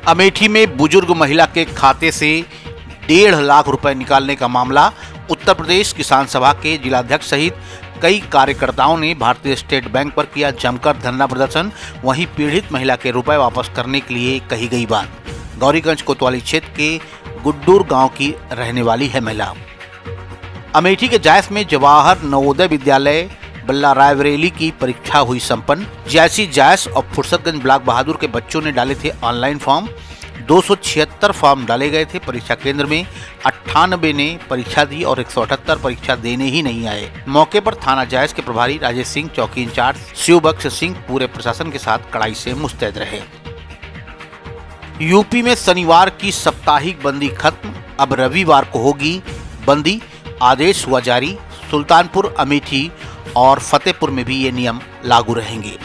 अमेठी में बुजुर्ग महिला के खाते से 1.5 लाख रुपए निकालने का मामला। उत्तर प्रदेश किसान सभा के जिलाध्यक्ष सहित कई कार्यकर्ताओं ने भारतीय स्टेट बैंक पर किया जमकर धरना प्रदर्शन। वहीं पीड़ित महिला के रुपए वापस करने के लिए कही गई बात। गौरीगंज कोतवाली क्षेत्र के गुड्डूर गांव की रहने वाली है महिला। अमेठी के जायस में जवाहर नवोदय विद्यालय बल्ला रायबरेली की परीक्षा हुई संपन्न। जैसी जायस और फुर्सतगंज ब्लॉक बहादुर के बच्चों ने डाले थे ऑनलाइन फॉर्म। 276 फॉर्म डाले गए थे। परीक्षा केंद्र में 98 ने परीक्षा दी और 178 परीक्षा देने ही नहीं आए। मौके पर थाना जायस के प्रभारी राजेश सिंह, चौकी इंचार्ज शिवबख्श सिंह पूरे प्रशासन के साथ कड़ाई से मुस्तैद रहे। यूपी में शनिवार की साप्ताहिक बंदी खत्म, अब रविवार को होगी बंदी। आदेश हुआ जारी। सुल्तानपुर, अमेठी और फतेहपुर में भी ये नियम लागू रहेंगे।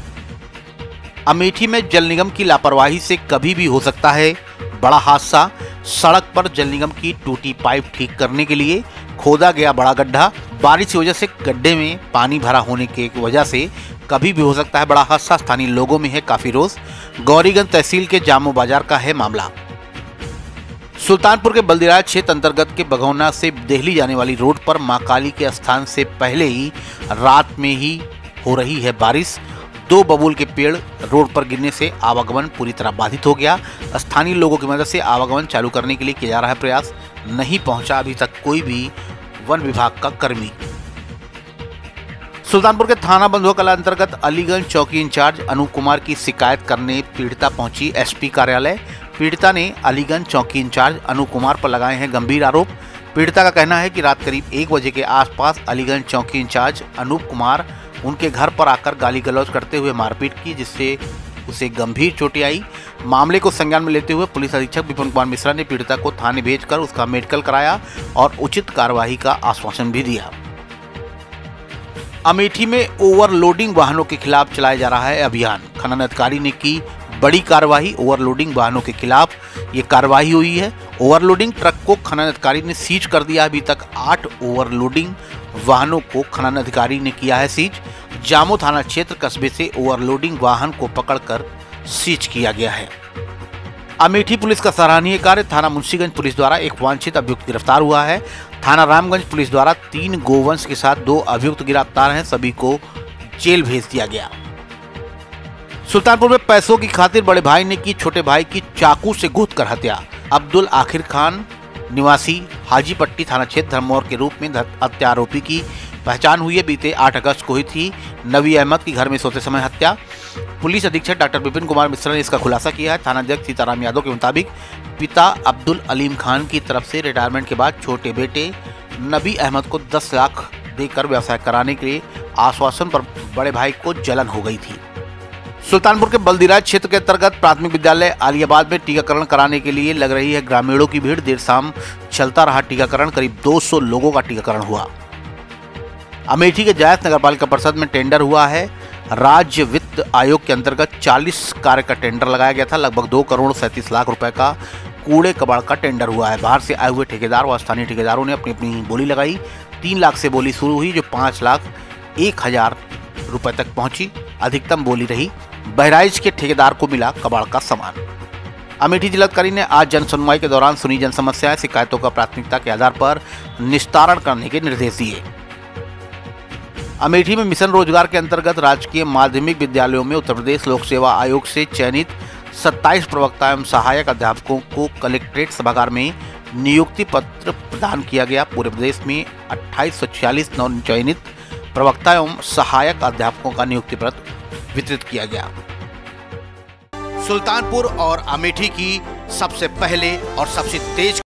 अमेठी में जल निगम की लापरवाही से कभी भी हो सकता है बड़ा हादसा। सड़क पर जल निगम की टूटी पाइप ठीक करने के लिए खोदा गया बड़ा गड्ढा। बारिश की वजह से गड्ढे में पानी भरा होने की वजह से कभी भी हो सकता है बड़ा हादसा। स्थानीय लोगों में है काफी रोष। गौरीगंज तहसील के जामो बाजार का है मामला। सुल्तानपुर के बल्दीराज क्षेत्र अंतर्गत के बघौना से देहली जाने वाली रोड पर मां काली के स्थान से पहले ही रात में ही हो रही है बारिश। 2 बबूल के पेड़ रोड पर गिरने से आवागमन पूरी तरह बाधित हो गया। स्थानीय लोगों की मदद से आवागमन चालू करने के लिए किया जा रहा है प्रयास। नहीं पहुंचा अभी तक कोई भी वन विभाग का कर्मी। सुल्तानपुर के थाना बंधुआ कला अंतर्गत अलीगंज चौकी इंचार्ज अनूप कुमार की शिकायत करने पीड़िता पहुंची एसपी कार्यालय। पीड़िता ने अलीगंज चौकी इंचार्ज अनूप कुमार पर लगाए हैं गंभीर आरोप। पीड़िता का कहना है कि रात करीब 1 बजे के आसपास अलीगंज चौकी इंचार्ज अनूप कुमार उनके घर पर आकर गाली गलौज करते हुए मारपीट की, जिससे उसे गंभीर चोटें आई। मामले को संज्ञान में लेते हुए पुलिस अधीक्षक विपिन कुमार मिश्रा ने पीड़िता को थाने भेजकर उसका मेडिकल कराया और उचित कार्रवाई का आश्वासन भी दिया। अमेठी में ओवरलोडिंग वाहनों के खिलाफ चलाया जा रहा है अभियान। खनन अधिकारी ने की बड़ी कार्रवाई। ओवरलोडिंग वाहनों के खिलाफ ये कार्रवाई हुई है। ओवरलोडिंग ट्रक को खनन अधिकारी ने सीज कर दिया। अभी तक 8 ओवरलोडिंग वाहनों को खनन अधिकारी ने किया है सीज। जामो थाना क्षेत्र कस्बे से ओवरलोडिंग वाहन को पकड़कर सीज किया गया है। अमेठी पुलिस का सराहनीय कार्य। थाना मुंशीगंज पुलिस द्वारा एक वांछित अभियुक्त गिरफ्तार हुआ है। थाना रामगंज पुलिस द्वारा 3 गोवंश के साथ 2 अभियुक्त गिरफ्तार हैं। सभी को जेल भेज दिया गया। सुल्तानपुर में पैसों की खातिर बड़े भाई ने की छोटे भाई की चाकू से गूंथ कर हत्या। अब्दुल आखिर खान निवासी हाजीपट्टी थाना क्षेत्र धर्मौर के रूप में हत्या आरोपी की पहचान हुई है। बीते 8 अगस्त को हुई थी नबी अहमद की घर में सोते समय हत्या। पुलिस अधीक्षक डॉक्टर विपिन कुमार मिश्रा ने इसका खुलासा किया है। थानाध्यक्ष सीताराम यादव के मुताबिक पिता अब्दुल अलीम खान की तरफ से रिटायरमेंट के बाद छोटे बेटे नबी अहमद को 10 लाख देकर व्यवसाय कराने के लिए आश्वासन पर बड़े भाई को जलन हो गई थी। सुल्तानपुर के बल्दीराज क्षेत्र के अंतर्गत प्राथमिक विद्यालय आलियाबाद में टीकाकरण कराने के लिए लग रही है ग्रामीणों की भीड़। देर शाम चलता रहा टीकाकरण। करीब 200 लोगों का टीकाकरण हुआ। अमेठी के जायस नगरपालिका परिषद में टेंडर हुआ है। राज्य वित्त आयोग के अंतर्गत 40 कार्य का टेंडर लगाया गया था। लगभग 2 करोड़ 37 लाख रुपए का कूड़े कबाड़ का टेंडर हुआ है। बाहर से आए हुए ठेकेदार व स्थानीय ठेकेदारों ने अपनी अपनी बोली लगाई। 3 लाख से बोली शुरू हुई जो 5,01,000 रुपए तक पहुंची। अधिकतम बोली रही। बहराइच के ठेकेदार को मिला कबाड़ का सामान। अमेठी जिलाधिकारी ने आज जन सुनवाई के दौरान सुनी जन समस्याएं, शिकायतों का प्राथमिकता के आधार पर निस्तारण करने के निर्देश दिए। अमेठी में मिशन रोजगार के अंतर्गत राजकीय माध्यमिक विद्यालयों में उत्तर प्रदेश लोक सेवा आयोग से चयनित 27 प्रवक्ता एवं सहायक अध्यापकों को कलेक्ट्रेट सभागार में नियुक्ति पत्र प्रदान किया गया। पूरे प्रदेश में 2846 नव चयनित प्रवक्ता एवं सहायक अध्यापकों का नियुक्ति पत्र वितरित किया गया। सुल्तानपुर और अमेठी की सबसे पहले और सबसे तेज